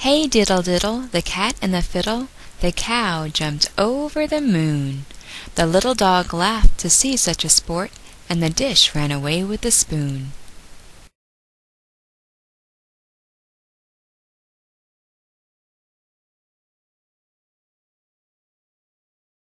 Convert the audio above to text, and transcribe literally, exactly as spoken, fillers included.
Hey, diddle diddle, the cat and the fiddle, the cow jumped over the moon. The little dog laughed to see such a sport, and the dish ran away with the spoon.